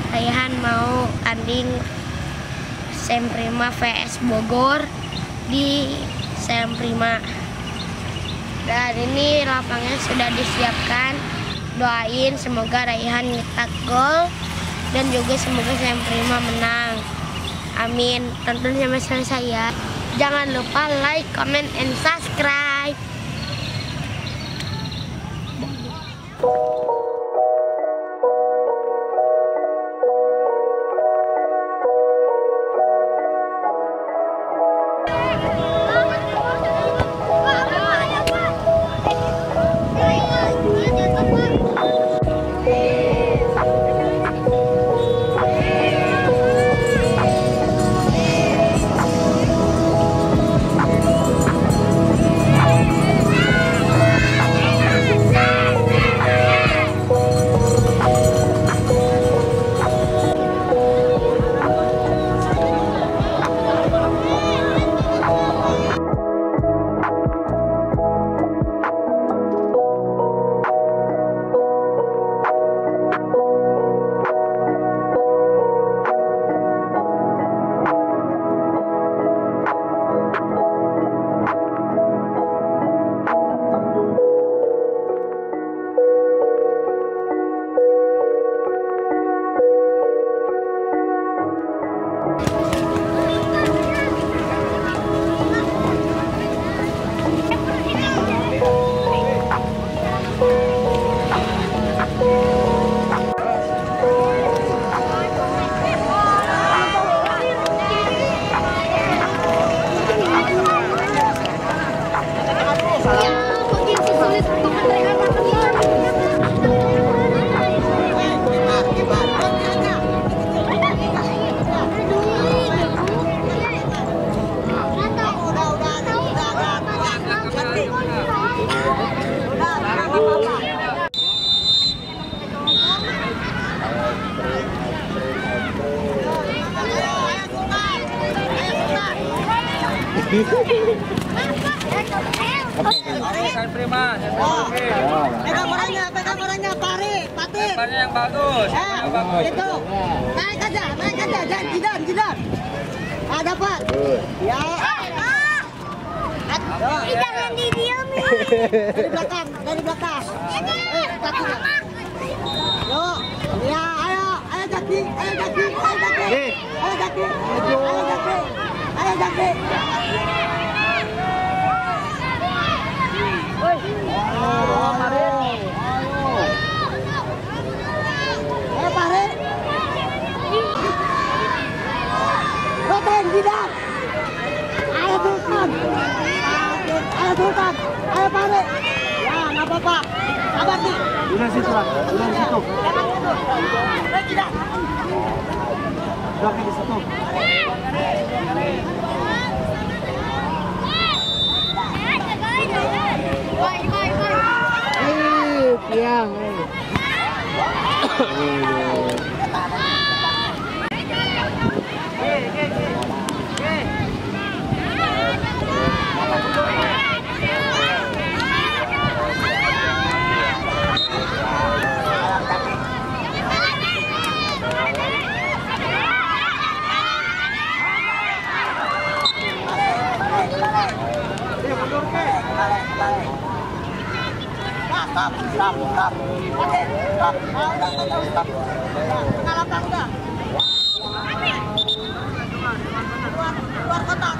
Raihan mau tanding Semprima vs Bogor di Semprima. Dan ini lapangnya sudah disiapkan. Doain semoga Raihan nyetak gol dan juga semoga Semprima menang. Amin. Tonton sampai selesai ya. Jangan lupa like, comment, and subscribe. Semprima, pegang orangnya, Patik. Lebarnya yang bagus, Itu, naik aja, jidan. Ah, dapat. Ya. Jangan didiamin. Dari belakang. Yo, ya, ayo Jaki. Jidan. Ayo Sultan. Ayo Parik. Ya, nggak apa-apa. Sabar nih. Udah situ lah. Jidan. Udah di situ. Tiang. Stop. Keluar kotak.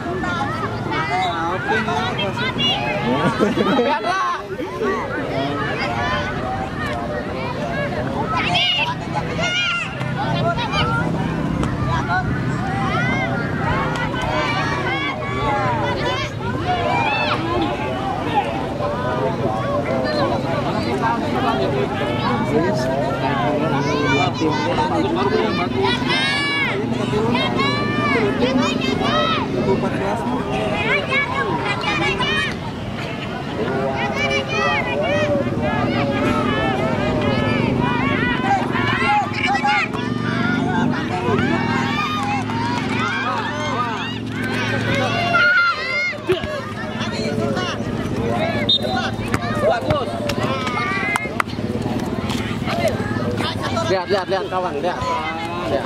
Lihat. lihat kawan, lihat. Lihat.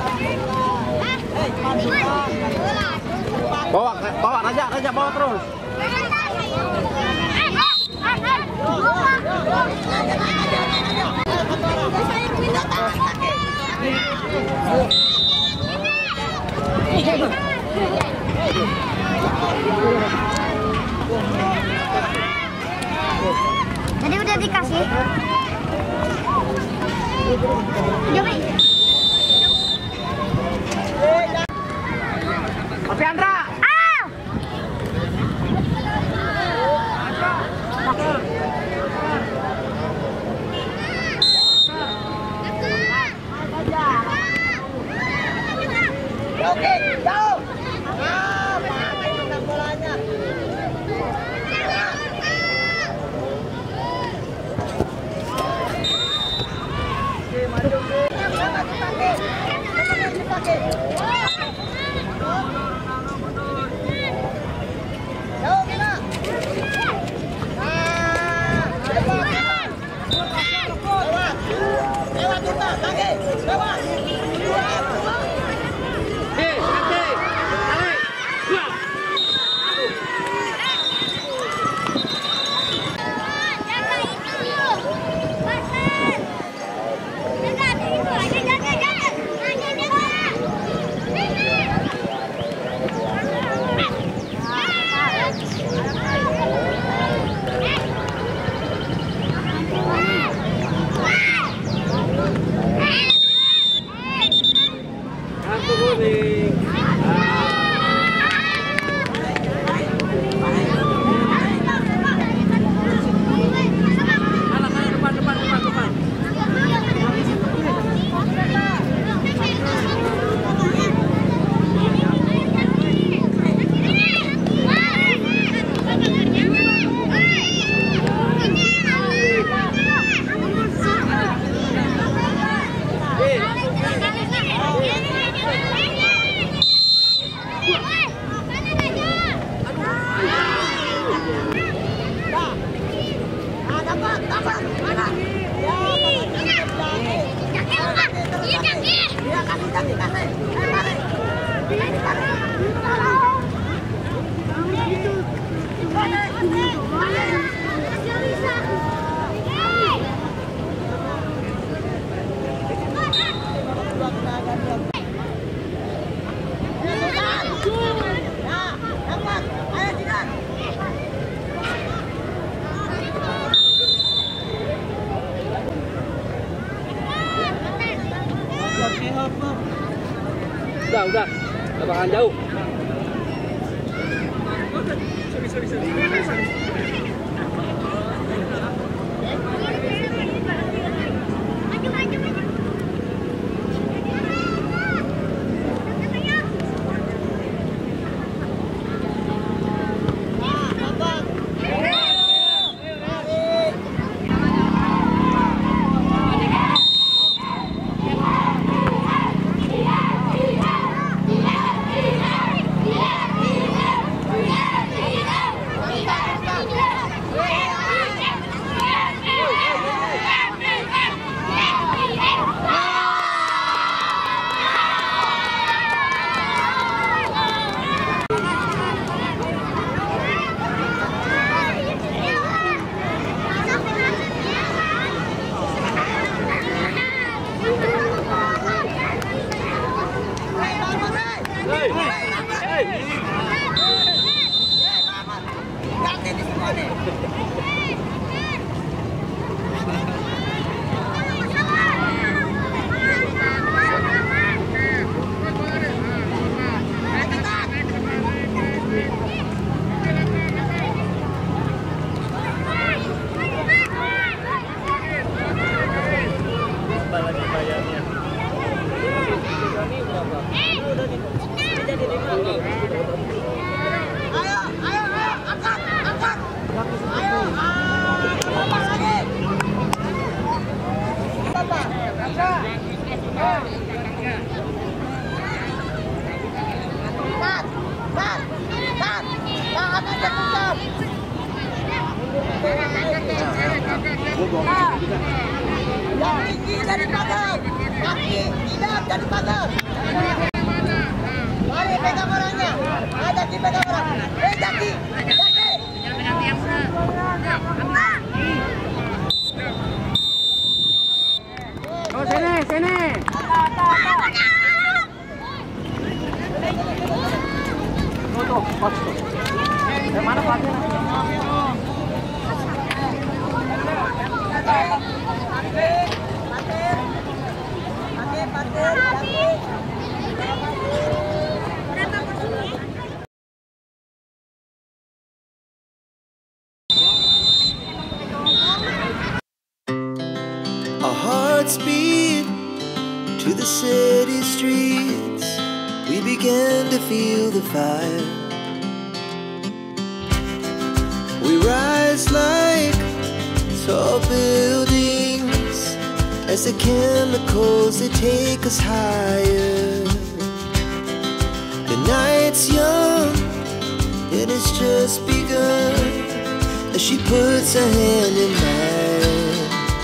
Bawa Raja bawa terus. Tadi udah dikasih. Tapi Andra. Oke, jauh. Bolanya. Udah, lapangan jauh. Yang tinggi. dari pagar. Kaki tidak dari pagar. Mari pegang orangnya. Jaki pegang orang. Jaki. Oh, sini. Tuh, coach tuh. Yang mana pelatihnya? Our hearts beat to the city streets. We began to feel the fire. We rise like tall buildings as the chemicals they take us higher. The night's young and it's just begun as she puts her hand in mine.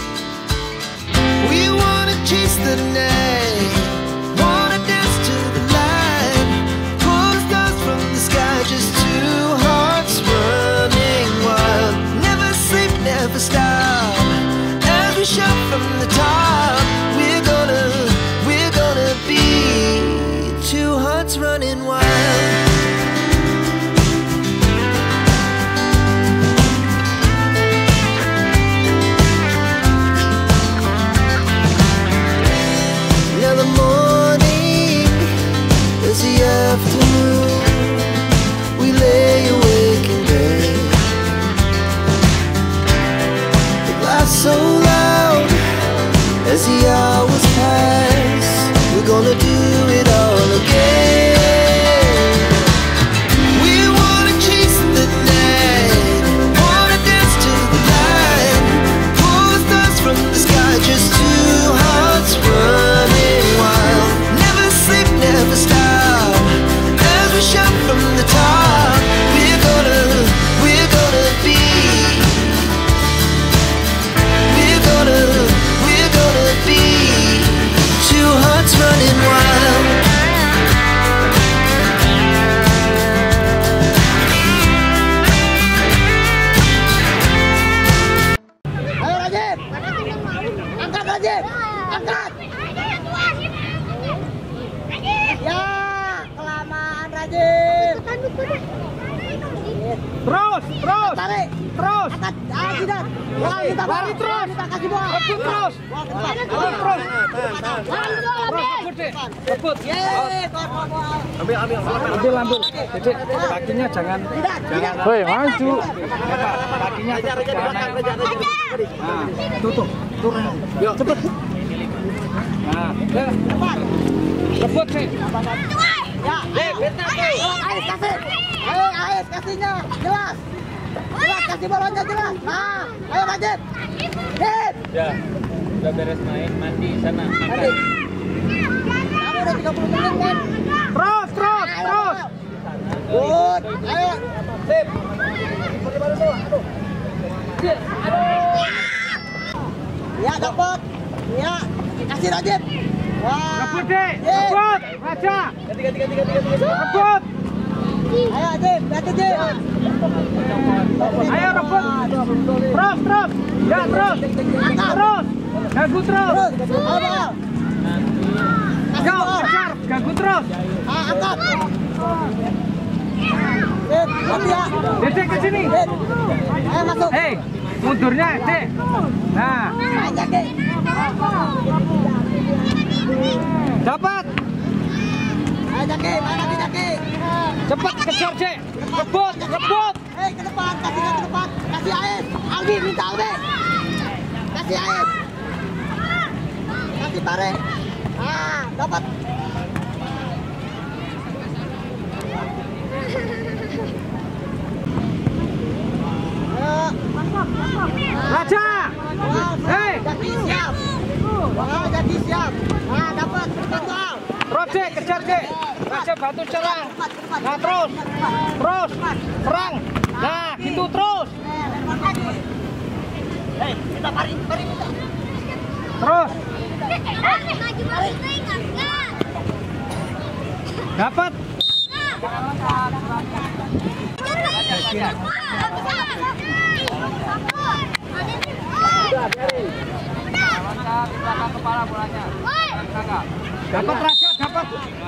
We wanna chase the night, wanna dance to the light, pull the stars from the sky, just two hearts running wild. Never sleep, never stop, as we shout from the top. We're gonna be two hearts running wild. Now the morning is the afternoon. We lay awake in bed. The laugh so loud as the hours pass. We're gonna do it all again. We wanna chase the night, wanna dance to the light, pull the stars from the sky, just two hearts running wild. Never sleep, never stop, as we shout from the top. We're gonna be, we're gonna be two hearts running wild. Ayo Rajib. Angkat Rajib. Angkat. Ya, kelamaan Rajib. Terus. Tarik. Terus. Angkat. Tidak. Kita Lari terus. Kita kasih bola. Rebut terus. Bola ke depan. Terus. Rebut deh. Rebut. Yeay, bola. Ambil. Jadi kakinya jangan. Woi, maju. Kakinya jangan naik. Nah, tutup. Turun. Yuk, cepet. Nah, rebut sih. Ya, ayo. Ais kasih. Ayo, Ais kasihnya. Jelas. Jelas, kasih bolanya jelas. Nah, ayo Rajib. Hit. Ya, udah beres main, mandi sana. Kamu udah 30 menit, men. Terus. Good. Ayo. Sip. Ya, dapat. Ya, kasih Rajib. Wah. Rebut deh. Yeay. Rebut. Raja. Rebut. Ayo, Jim. Ganti, Jim. Ayo rebut. Terus. Ya, terus. Ganggu terus. Terus. Ayo, Yo, kejar. Ganggu terus. angkat. Hit. Ganti ya. Dedek ke sini. Hit. Ayo masuk. Hei, mundurnya, Dek. Nah, Ayo, Jaki. dapat. Ayo, Jaki. Mana lagi, Jaki? Cepat kejar, Dek. Rebut. Hei, ke depan. Kasihnya ke depan. Kasih Ais. Aldi, minta Aldi. Kasih Ais. Kasih tarik. Ah, dapat. Ayo. Raja. Hei. Jaki siap. Wah, Jaki siap. Ah, dapat. Betul. Terus, Dek. Kejar, Dek. Raja bantu serang. Nah, terus. Serang. Nah, gitu terus. Hei, kita pari. Terus. Dapat. Dapat Raja, dapat.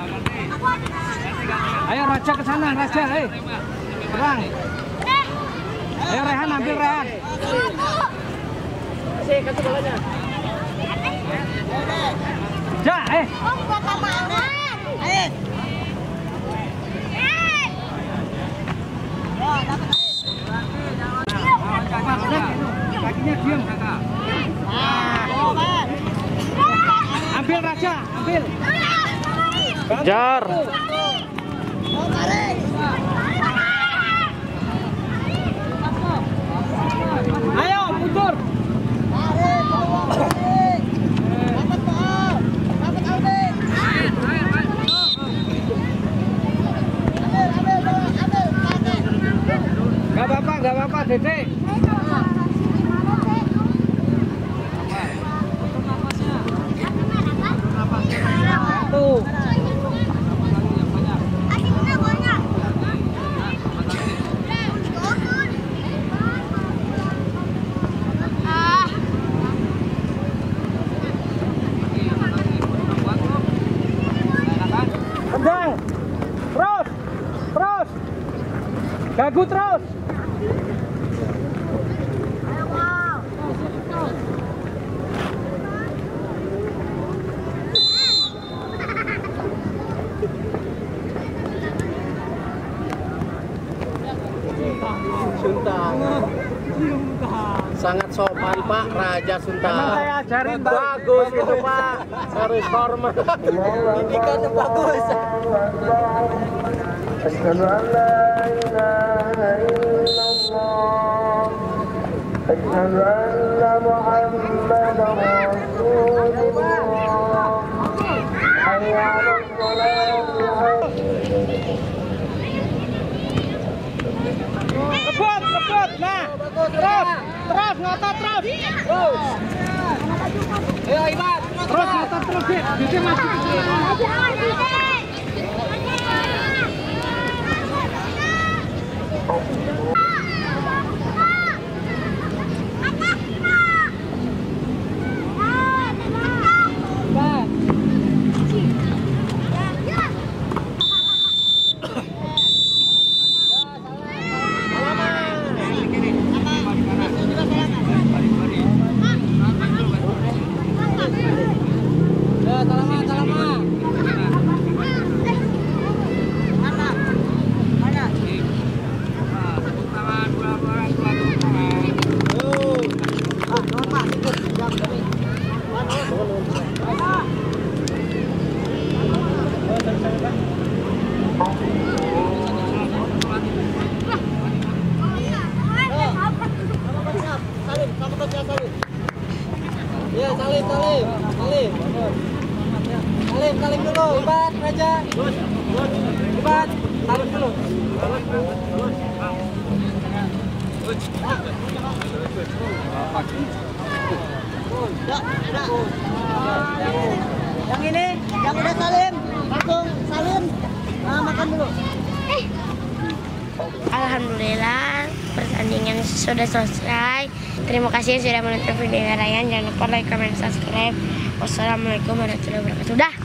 Ayo Raja ke sana, Raja, serang. Ayo Rehan, ambil Rehan. Kasih bolanya. Ja, kakinya diam. Ambil Raja, ambil. Jar. Ayo, mundur. Gak apa-apa, Dede. Satu. Tendang. Terus. Gagu terus. Suntang. Sangat sopan Pak, Raja Suntang. Emang saya ajarin Pak. Bagus itu Pak, harus hormat. Didikannya bagus. Asyhadu an la ilaha illallah. Asyhadu anna Muhammadar Rasulullah. Hayya 'alas shalah. Kebut, nah, terus, ngotot terus. Ayo Ibat, Terus ngotot terus, Dede maju. Salim dulu, Ibat, Raja. Ibat, salim dulu. Yang ini, yang udah salim, langsung salim. Nah, makan dulu. Alhamdulillah pertandingan sudah selesai. Terima kasih sudah menonton video Ryan. Jangan lupa like, comment, subscribe. Wassalamualaikum warahmatullahi wabarakatuh. Dah.